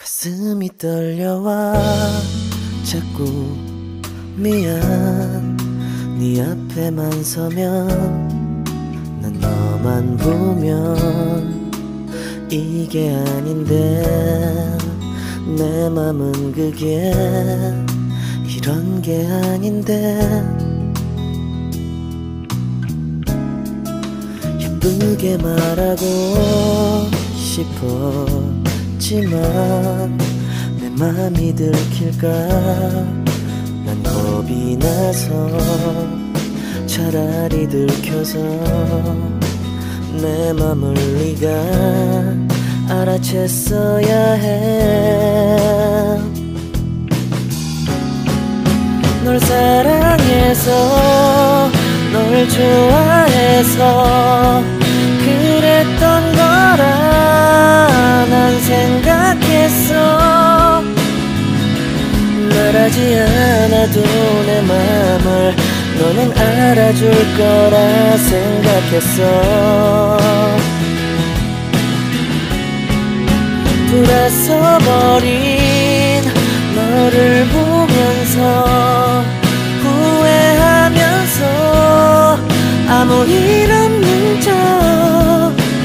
가슴이 떨려와 자꾸 미안. 네 앞에만 서면 난 너만 보면 이게 아닌데 내 맘은 그게 이런 게 아닌데. 예쁘게 말하고 싶었지만 내 맘이 들킬까 난 겁이 나서 차라리 들켜서 내 맘을 네가 알아챘어야 해. 널 사랑해서 널 좋아해서 그랬던 거라 난 생각했어. 말하지 않아도 내 맘을 너는 알아줄 거라 생각했어. 돌아서 버린 너를 보면서 후회하면서 아무 일 없는 척